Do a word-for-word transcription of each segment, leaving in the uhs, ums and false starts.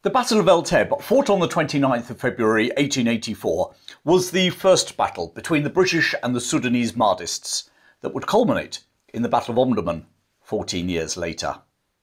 The Battle of El Teb, fought on the twenty-ninth of February eighteen eighty-four, was the first battle between the British and the Sudanese Mahdists that would culminate in the Battle of Omdurman fourteen years later.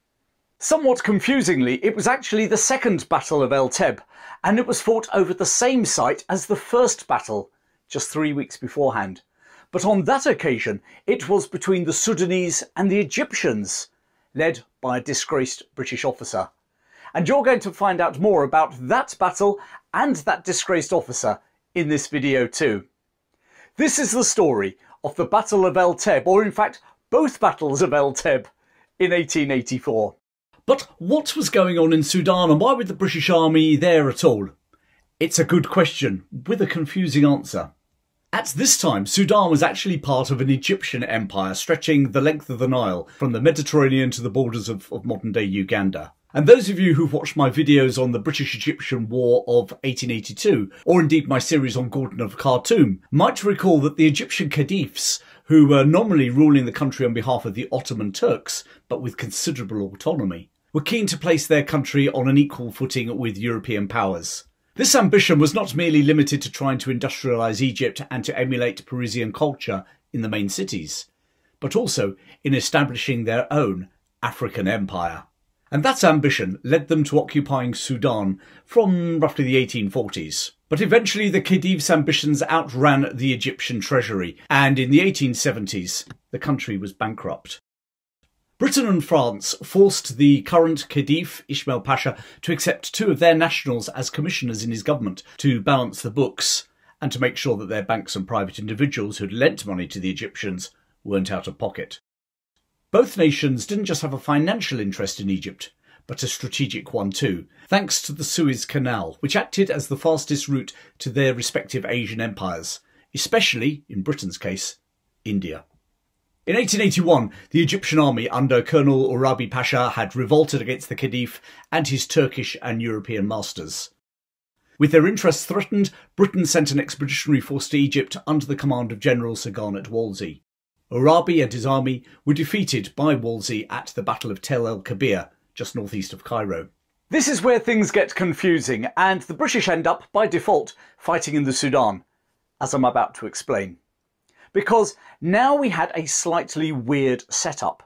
Somewhat confusingly, it was actually the second Battle of El Teb, and it was fought over the same site as the first battle just three weeks beforehand. But on that occasion, it was between the Sudanese and the Egyptians, led by a disgraced British officer. And you're going to find out more about that battle and that disgraced officer in this video too. This is the story of the Battle of El Teb, or in fact both battles of El Teb, in eighteen eighty-four. But what was going on in Sudan, and why was the British Army there at all? It's a good question, with a confusing answer. At this time, Sudan was actually part of an Egyptian empire stretching the length of the Nile, from the Mediterranean to the borders of, of modern-day Uganda. And those of you who've watched my videos on the British-Egyptian War of eighteen eighty-two, or indeed my series on Gordon of Khartoum, might recall that the Egyptian caliphs, who were nominally ruling the country on behalf of the Ottoman Turks, but with considerable autonomy, were keen to place their country on an equal footing with European powers. This ambition was not merely limited to trying to industrialise Egypt and to emulate Parisian culture in the main cities, but also in establishing their own African empire. And that ambition led them to occupying Sudan from roughly the eighteen forties. But eventually the caliph's ambitions outran the Egyptian treasury, and in the eighteen seventies the country was bankrupt. Britain and France forced the current Caliph, Ismail Pasha, to accept two of their nationals as commissioners in his government to balance the books and to make sure that their banks and private individuals who'd lent money to the Egyptians weren't out of pocket. Both nations didn't just have a financial interest in Egypt, but a strategic one too, thanks to the Suez Canal, which acted as the fastest route to their respective Asian empires, especially, in Britain's case, India. In eighteen eighty-one, the Egyptian army under Colonel Urabi Pasha had revolted against the Caliph and his Turkish and European masters. With their interests threatened, Britain sent an expeditionary force to Egypt under the command of General Sir Garnet Wolseley. Urabi and his army were defeated by Wolseley at the Battle of Tel el-Kebir, just northeast of Cairo. This is where things get confusing, and the British end up, by default, fighting in the Sudan, as I'm about to explain. Because now we had a slightly weird setup.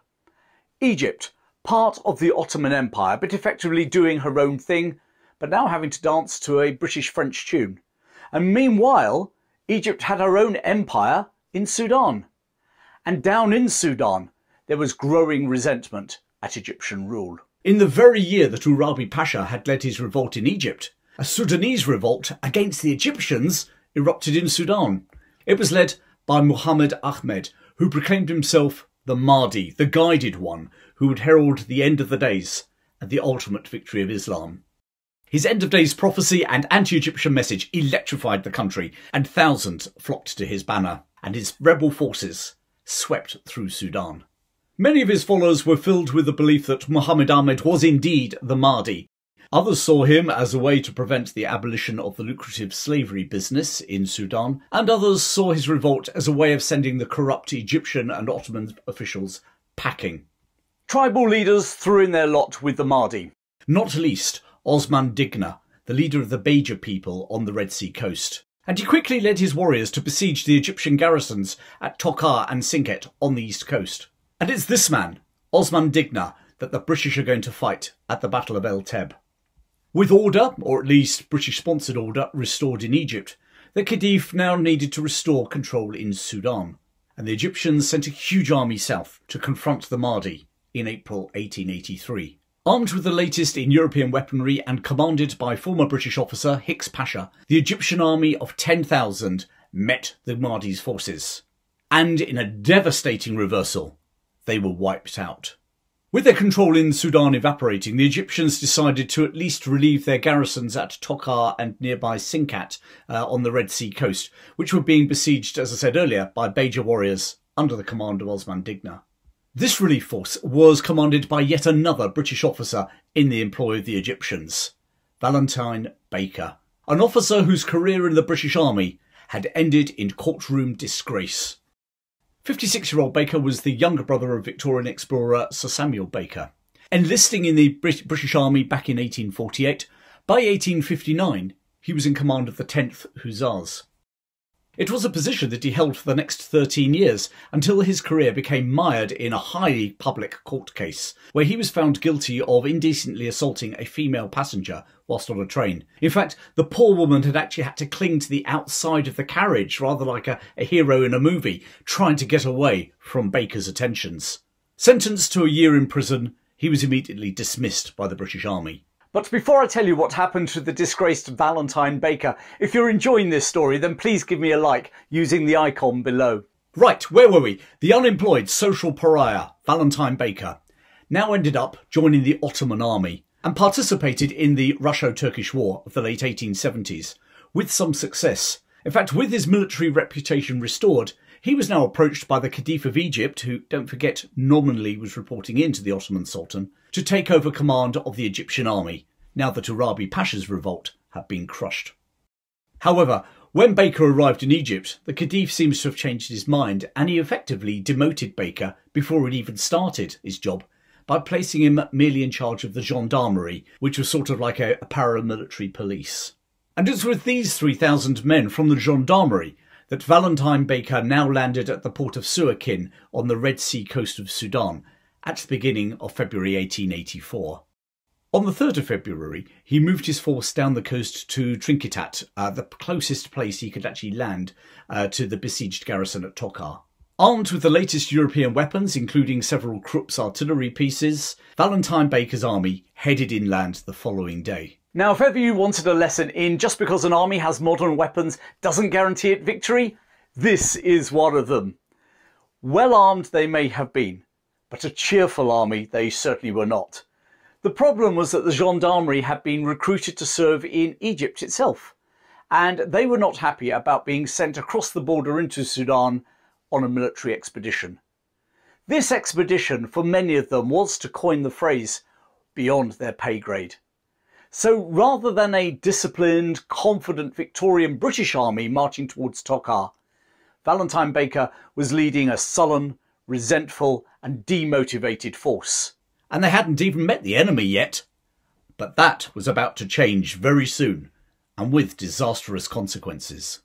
Egypt, part of the Ottoman Empire, but effectively doing her own thing, but now having to dance to a British-French tune. And meanwhile, Egypt had her own empire in Sudan. And down in Sudan, there was growing resentment at Egyptian rule. In the very year that Urabi Pasha had led his revolt in Egypt, a Sudanese revolt against the Egyptians erupted in Sudan. It was led by Muhammad Ahmed, who proclaimed himself the Mahdi, the guided one, who would herald the end of the days and the ultimate victory of Islam. His end of days prophecy and anti-Egyptian message electrified the country, and thousands flocked to his banner, and his rebel forces swept through Sudan. Many of his followers were filled with the belief that Muhammad Ahmed was indeed the Mahdi. Others saw him as a way to prevent the abolition of the lucrative slavery business in Sudan, and others saw his revolt as a way of sending the corrupt Egyptian and Ottoman officials packing. Tribal leaders threw in their lot with the Mahdi, not least Osman Digna, the leader of the Beja people on the Red Sea coast. And he quickly led his warriors to besiege the Egyptian garrisons at Tokar and Sinket on the east coast. And it's this man, Osman Digna, that the British are going to fight at the Battle of El Teb. With order, or at least British-sponsored order, restored in Egypt, the Caliph now needed to restore control in Sudan, and the Egyptians sent a huge army south to confront the Mahdi in April eighteen eighty-three. Armed with the latest in European weaponry and commanded by former British officer Hicks Pasha, the Egyptian army of ten thousand met the Mahdi's forces. And in a devastating reversal, they were wiped out. With their control in Sudan evaporating, the Egyptians decided to at least relieve their garrisons at Tokar and nearby Sinkat uh, on the Red Sea coast, which were being besieged, as I said earlier, by Beja warriors under the command of Osman Digna. This relief force was commanded by yet another British officer in the employ of the Egyptians, Valentine Baker, an officer whose career in the British Army had ended in courtroom disgrace. fifty-six-year-old Baker was the younger brother of Victorian explorer Sir Samuel Baker. Enlisting in the British Army back in eighteen forty-eight, By eighteen fifty-nine, he was in command of the tenth Hussars. It was a position that he held for the next thirteen years, until his career became mired in a highly public court case, where he was found guilty of indecently assaulting a female passenger whilst on a train. In fact, the poor woman had actually had to cling to the outside of the carriage, rather like a, a hero in a movie, trying to get away from Baker's attentions. Sentenced to a year in prison, he was immediately dismissed by the British Army. But before I tell you what happened to the disgraced Valentine Baker, if you're enjoying this story, then please give me a like using the icon below. Right, where were we? The unemployed social pariah, Valentine Baker, now ended up joining the Ottoman army and participated in the Russo-Turkish War of the late eighteen seventies, with some success. In fact, with his military reputation restored, he was now approached by the Khedive of Egypt, who, don't forget, nominally was reporting in to the Ottoman Sultan, to take over command of the Egyptian army, now that Arabi Pasha's revolt had been crushed. However, when Baker arrived in Egypt, the Khedive seems to have changed his mind, and he effectively demoted Baker before he'd even started his job, by placing him merely in charge of the gendarmerie, which was sort of like a, a paramilitary police. And it's with these three thousand men from the gendarmerie that Valentine Baker now landed at the port of Suakin on the Red Sea coast of Sudan at the beginning of February eighteen eighty-four. On the third of February, he moved his force down the coast to Trinkitat, uh, the closest place he could actually land uh, to the besieged garrison at Tokar. Armed with the latest European weapons, including several Krupp's artillery pieces, Valentine Baker's army headed inland the following day. Now, if ever you wanted a lesson in just because an army has modern weapons doesn't guarantee it victory, this is one of them. Well armed they may have been, but a cheerful army they certainly were not. The problem was that the gendarmerie had been recruited to serve in Egypt itself, and they were not happy about being sent across the border into Sudan on a military expedition. This expedition, for many of them, was, to coin the phrase, beyond their pay grade. So rather than a disciplined, confident Victorian British army marching towards Tokar, Valentine Baker was leading a sullen, resentful and demotivated force. And they hadn't even met the enemy yet. But that was about to change very soon, and with disastrous consequences.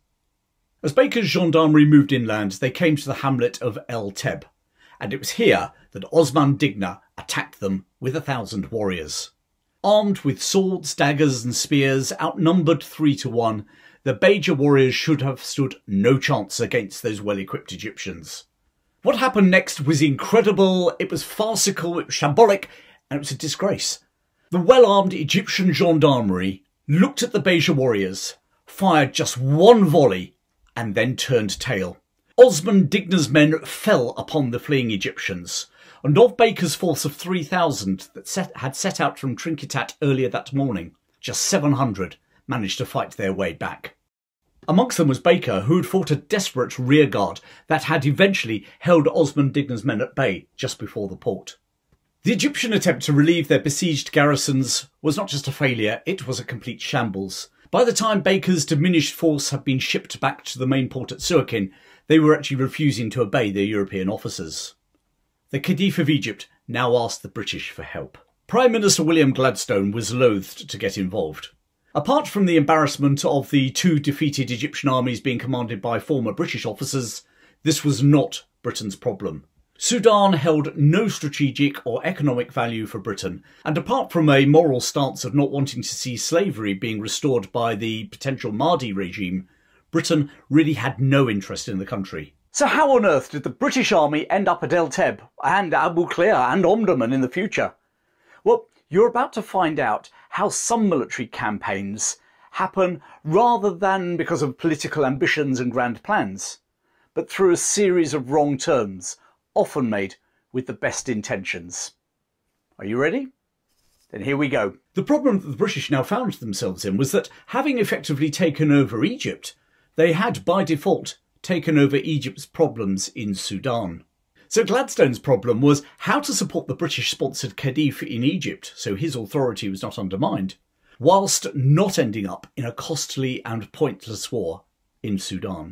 As Baker's gendarmerie moved inland, they came to the hamlet of El Teb, and it was here that Osman Digna attacked them with a thousand warriors. Armed with swords, daggers and spears, outnumbered three to one, the Beja warriors should have stood no chance against those well-equipped Egyptians. What happened next was incredible, it was farcical, it was shambolic, and it was a disgrace. The well-armed Egyptian gendarmerie looked at the Beja warriors, fired just one volley, and then turned tail. Osman Digna's men fell upon the fleeing Egyptians, and of Baker's force of three thousand that set, had set out from Trinkitat earlier that morning, just seven hundred managed to fight their way back. Amongst them was Baker, who had fought a desperate rearguard that had eventually held Osman Digna's men at bay just before the port. The Egyptian attempt to relieve their besieged garrisons was not just a failure, it was a complete shambles. By the time Baker's diminished force had been shipped back to the main port at Suakin, they were actually refusing to obey their European officers. The Khedive of Egypt now asked the British for help. Prime Minister William Gladstone was loath to get involved. Apart from the embarrassment of the two defeated Egyptian armies being commanded by former British officers, this was not Britain's problem. Sudan held no strategic or economic value for Britain, and apart from a moral stance of not wanting to see slavery being restored by the potential Mahdi regime, Britain really had no interest in the country. So how on earth did the British Army end up at El Teb and Abu Klea and Omdurman in the future? Well, you're about to find out how some military campaigns happen rather than because of political ambitions and grand plans, but through a series of wrong turns, often made with the best intentions. Are you ready? Then here we go. The problem that the British now found themselves in was that, having effectively taken over Egypt, they had by default taken over Egypt's problems in Sudan. So Gladstone's problem was how to support the British-sponsored Khedive in Egypt so his authority was not undermined, whilst not ending up in a costly and pointless war in Sudan.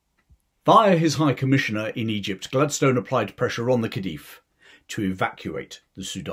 Via his High Commissioner in Egypt, Gladstone applied pressure on the Khedive to evacuate the Sudan.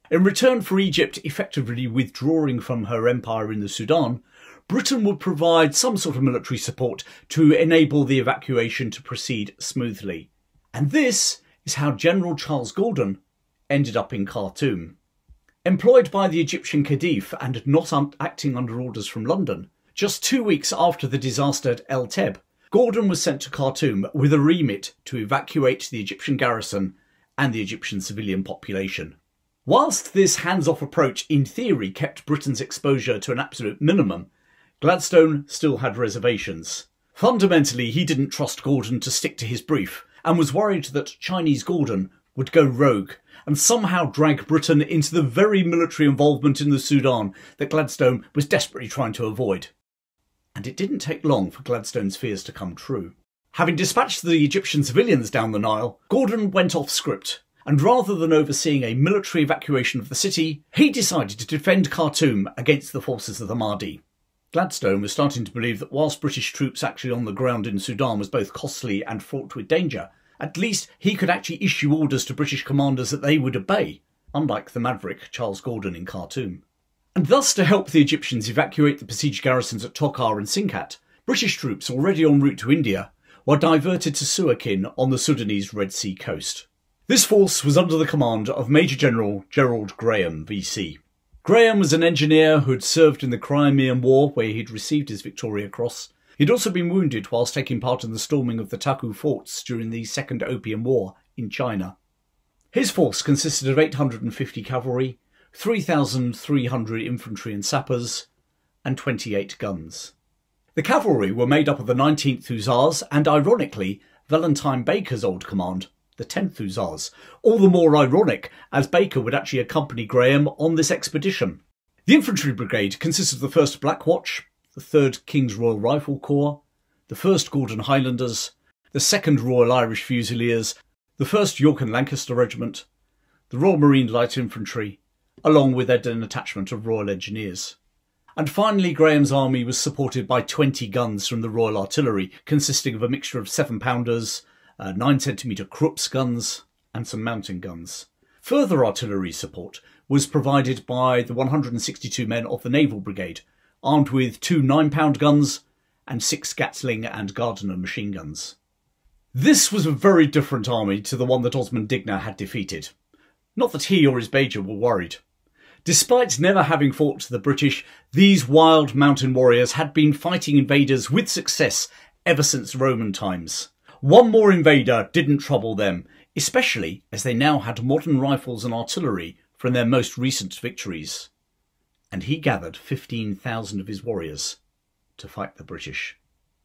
In return for Egypt effectively withdrawing from her empire in the Sudan, Britain would provide some sort of military support to enable the evacuation to proceed smoothly. And this is how General Charles Gordon ended up in Khartoum. Employed by the Egyptian Khedive and not acting under orders from London, just two weeks after the disaster at El Teb, Gordon was sent to Khartoum with a remit to evacuate the Egyptian garrison and the Egyptian civilian population. Whilst this hands-off approach in theory kept Britain's exposure to an absolute minimum, Gladstone still had reservations. Fundamentally, he didn't trust Gordon to stick to his brief and was worried that Chinese Gordon would go rogue and somehow drag Britain into the very military involvement in the Sudan that Gladstone was desperately trying to avoid. And it didn't take long for Gladstone's fears to come true. Having dispatched the Egyptian civilians down the Nile, Gordon went off script, and rather than overseeing a military evacuation of the city, he decided to defend Khartoum against the forces of the Mahdi. Gladstone was starting to believe that whilst British troops actually on the ground in Sudan was both costly and fraught with danger, at least he could actually issue orders to British commanders that they would obey, unlike the maverick Charles Gordon in Khartoum. And thus, to help the Egyptians evacuate the besieged garrisons at Tokar and Sinkat, British troops already en route to India were diverted to Suakin on the Sudanese Red Sea coast. This force was under the command of Major General Gerald Graham, V C. Graham was an engineer who had served in the Crimean War, where he'd received his Victoria Cross. He'd also been wounded whilst taking part in the storming of the Taku forts during the Second Opium War in China. His force consisted of eight hundred fifty cavalry, three thousand three hundred infantry and sappers, and twenty-eight guns. The cavalry were made up of the nineteenth Hussars and, ironically, Valentine Baker's old command, the tenth Hussars, all the more ironic as Baker would actually accompany Graham on this expedition. The infantry brigade consisted of the first Black Watch, the third King's Royal Rifle Corps, the first Gordon Highlanders, the second Royal Irish Fusiliers, the first York and Lancaster Regiment, the Royal Marine Light Infantry, along with an attachment of Royal Engineers. And finally, Graham's army was supported by twenty guns from the Royal Artillery, consisting of a mixture of seven pounders, uh, nine centimetre Krupp's guns, and some mountain guns. Further artillery support was provided by the one hundred sixty-two men of the Naval Brigade, armed with two nine pound guns and six Gatling and Gardner machine guns. This was a very different army to the one that Osman Digna had defeated. Not that he or his Major were worried. Despite never having fought the British, these wild mountain warriors had been fighting invaders with success ever since Roman times. One more invader didn't trouble them, especially as they now had modern rifles and artillery from their most recent victories. And he gathered fifteen thousand of his warriors to fight the British.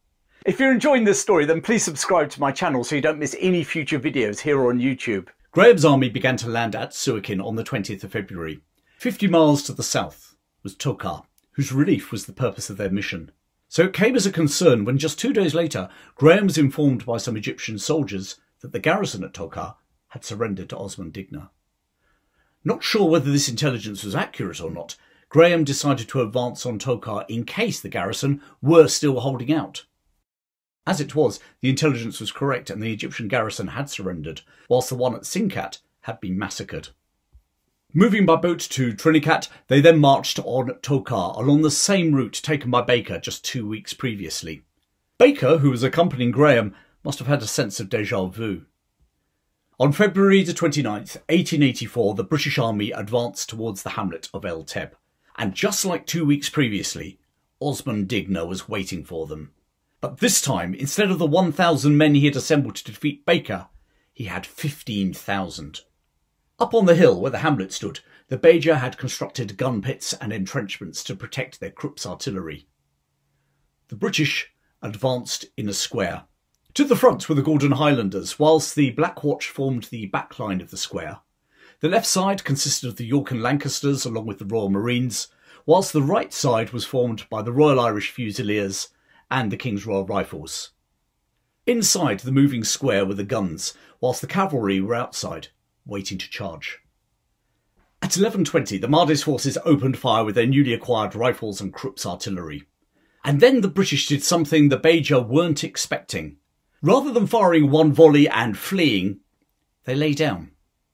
If you're enjoying this story, then please subscribe to my channel so you don't miss any future videos here on YouTube. Graham's army began to land at Suakin on the twentieth of February. Fifty miles to the south was Tokar, whose relief was the purpose of their mission. So it came as a concern when just two days later, Graham was informed by some Egyptian soldiers that the garrison at Tokar had surrendered to Osman Digna. Not sure whether this intelligence was accurate or not, Graham decided to advance on Tokar in case the garrison were still holding out. As it was, the intelligence was correct and the Egyptian garrison had surrendered, whilst the one at Sinkat had been massacred. Moving by boat to Trinicat, they then marched on Tokar along the same route taken by Baker just two weeks previously. Baker, who was accompanying Graham, must have had a sense of déjà vu. On February the twenty-ninth, eighteen eighty-four, the British Army advanced towards the hamlet of El Teb, and just like two weeks previously, Osman Digna was waiting for them. But this time, instead of the one thousand men he had assembled to defeat Baker, he had fifteen thousand. Up on the hill where the hamlet stood, the Beja had constructed gun pits and entrenchments to protect their Krupp's artillery. The British advanced in a square. To the front were the Gordon Highlanders, whilst the Black Watch formed the back line of the square. The left side consisted of the York and Lancasters along with the Royal Marines, whilst the right side was formed by the Royal Irish Fusiliers and the King's Royal Rifles. Inside the moving square were the guns, whilst the cavalry were outside, waiting to charge. At eleven twenty, the Mahdist forces opened fire with their newly acquired rifles and Krupp's artillery. And then the British did something the Beja weren't expecting. Rather than firing one volley and fleeing, they lay down.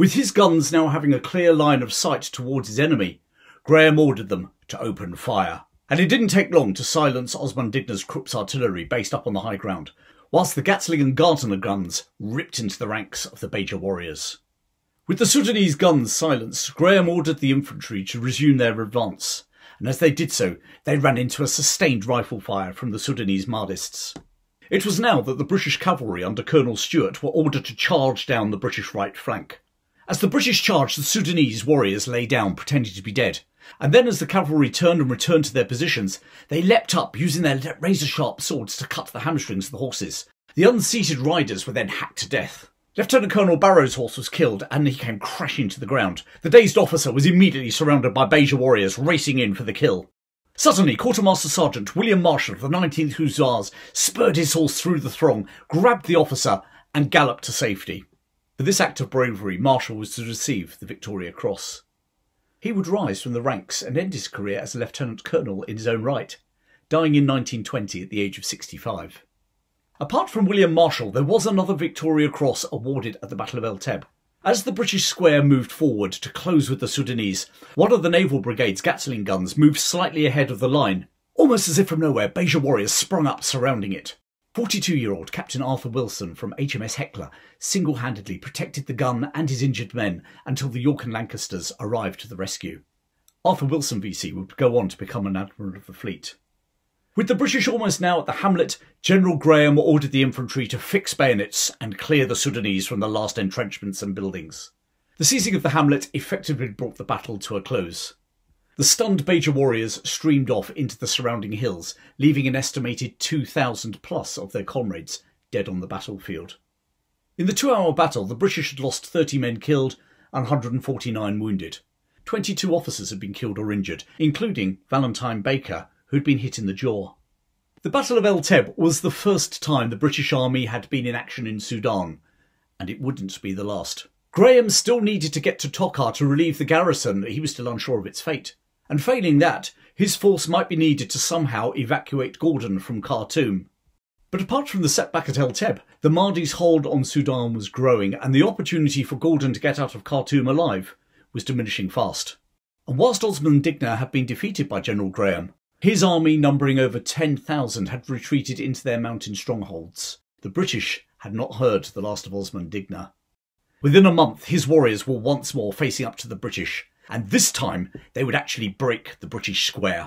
With his guns now having a clear line of sight towards his enemy, Graham ordered them to open fire. And it didn't take long to silence Osman Digna's Krupp's artillery based up on the high ground, whilst the Gatling and Gardner guns ripped into the ranks of the Beja warriors. With the Sudanese guns silenced, Graham ordered the infantry to resume their advance, and as they did so, they ran into a sustained rifle fire from the Sudanese Mahdists. It was now that the British cavalry under Colonel Stewart were ordered to charge down the British right flank. As the British charged, the Sudanese warriors lay down, pretending to be dead. And then as the cavalry turned and returned to their positions, they leapt up, using their razor-sharp swords to cut the hamstrings of the horses. The unseated riders were then hacked to death. Lieutenant Colonel Barrow's horse was killed, and he came crashing to the ground. The dazed officer was immediately surrounded by Beja warriors racing in for the kill. Suddenly, Quartermaster Sergeant William Marshall of the nineteenth Hussars spurred his horse through the throng, grabbed the officer, and galloped to safety. For this act of bravery, Marshall was to receive the Victoria Cross. He would rise from the ranks and end his career as a lieutenant colonel in his own right, dying in nineteen twenty at the age of sixty-five. Apart from William Marshall, there was another Victoria Cross awarded at the Battle of El Teb. As the British square moved forward to close with the Sudanese, one of the Naval Brigade's Gatling guns moved slightly ahead of the line. Almost as if from nowhere, Beja warriors sprung up surrounding it. forty-two-year-old Captain Arthur Wilson from H M S Hecla single-handedly protected the gun and his injured men until the York and Lancasters arrived to the rescue. Arthur Wilson V C would go on to become an Admiral of the fleet. With the British almost now at the hamlet, General Graham ordered the infantry to fix bayonets and clear the Sudanese from the last entrenchments and buildings. The seizing of the hamlet effectively brought the battle to a close. The stunned Beja warriors streamed off into the surrounding hills, leaving an estimated two thousand plus of their comrades dead on the battlefield. In the two-hour battle, the British had lost thirty men killed and one hundred forty-nine wounded. twenty-two officers had been killed or injured, including Valentine Baker, who had been hit in the jaw. The Battle of El Teb was the first time the British Army had been in action in Sudan, and it wouldn't be the last. Graham still needed to get to Tokar to relieve the garrison. He was still unsure of its fate. And failing that, his force might be needed to somehow evacuate Gordon from Khartoum. But apart from the setback at El Teb, the Mahdi's hold on Sudan was growing, and the opportunity for Gordon to get out of Khartoum alive was diminishing fast. And whilst Osman Digna had been defeated by General Graham, his army, numbering over ten thousand, had retreated into their mountain strongholds. The British had not heard the last of Osman Digna. Within a month, his warriors were once more facing up to the British, and this time they would actually break the British square.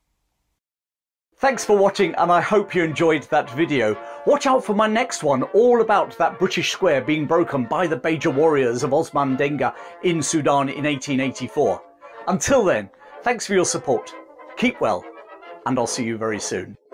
Thanks for watching, and I hope you enjoyed that video. Watch out for my next one, all about that British square being broken by the Beja warriors of Osman Digna in Sudan in eighteen eighty-four. Until then, thanks for your support, keep well, and I'll see you very soon.